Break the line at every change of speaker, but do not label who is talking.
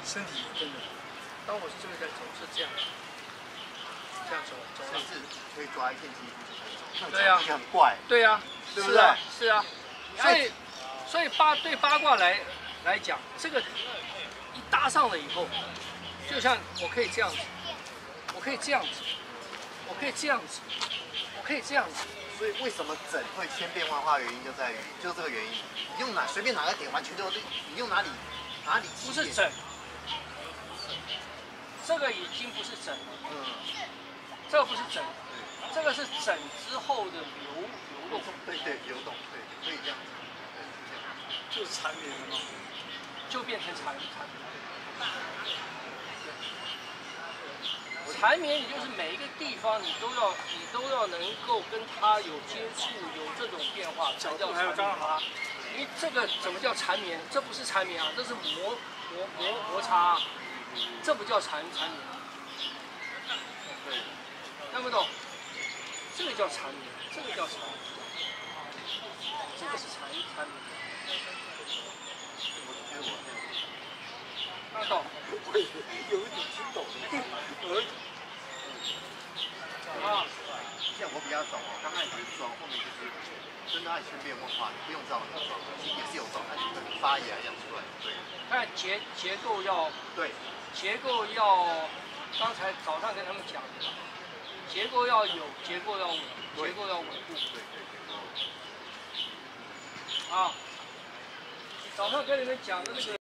身体真的，当我是这个在走是这样，这样走，
甚至可以抓一片肌肤就可以走，
对呀，
很怪，
对呀，
对不对？
是啊，所以对八卦来讲，这个一搭上了以后，就像我可以这样子，我可以这样子，我可以这样子，我可以这样子。
所以为什么整会千变万化？原因就在于，就这个原因。你用随便哪个点，完全就是你用哪里
不是整，这个已经不是整了，这个不是整，这个是整之后的流动，
对，流动，对，可以这样子，
就是缠绵了吗？就变成缠绵。缠绵，也就是每一个地方你都要能够跟它有接触，有这种变化，才叫缠绵。因为这个怎么叫缠绵？这不是缠绵啊，这是摩擦，这不叫缠绵。对，看不懂？这个叫缠绵，这个叫缠绵，这个是缠绵。看得懂？
我有一点听懂了。
啊，
像我比较懂哦，刚开始是装，后面就是真的爱千变万化，你不用照那个装，其实也是有状态，就是发芽养出来。对。
看结构要
对，
结构要，刚才早上跟他们讲的，结构要有，结构要稳，结构要稳固。
对。
啊，早上跟你们讲的那个。